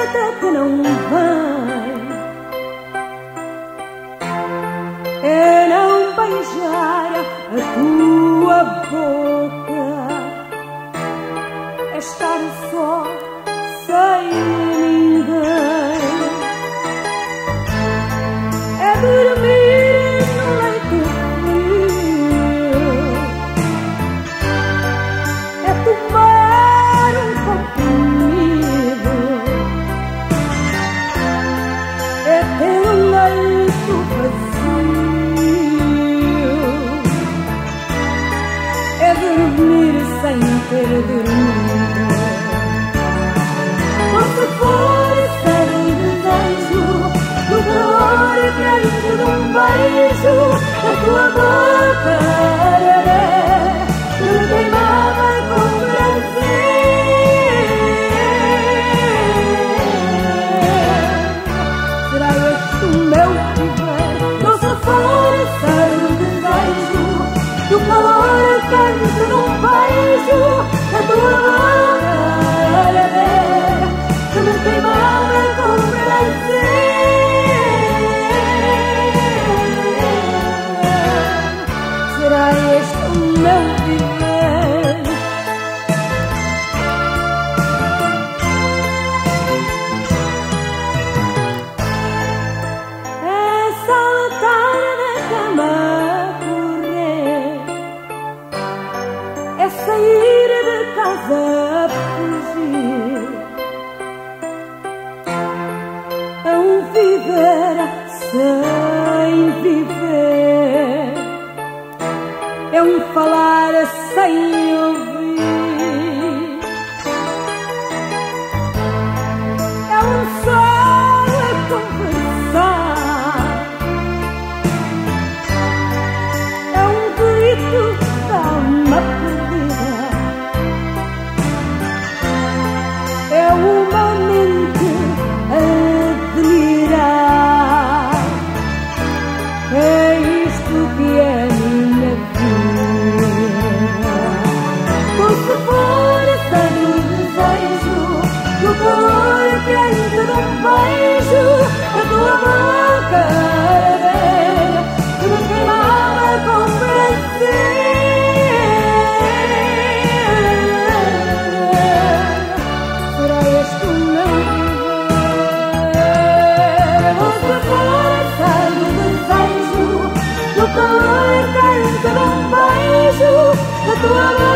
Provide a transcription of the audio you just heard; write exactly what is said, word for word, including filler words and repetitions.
até que não vem é não beijar a tua boca, é estar só sem ninguém, é dormir no leito frio, é tomar um comprimido, é ter um leito vazio, é dormir sem ter dormido. Se força do desejo, do calor quente de um beijo, a tua boca me queimava com prazer. Será este o meu viver? Nossa força do desejo, do calor quente de um beijo, a tua boca que me queimava com prazer. Será este o meu viver? É saltar da cama a correr, é sair de casa a fugir, é um viver sem viver, é um falar sem ouvir, é um só a conversar, é um grito da alma perdida, é uma mente a delirar, é isto que é a minha vida. Com a força do desejo, do calor quente de um beijo, a tua boca que me queimava com prazer. Será este o meu viver? Com a força do desejo, do calor quente de um beijo, a tua boca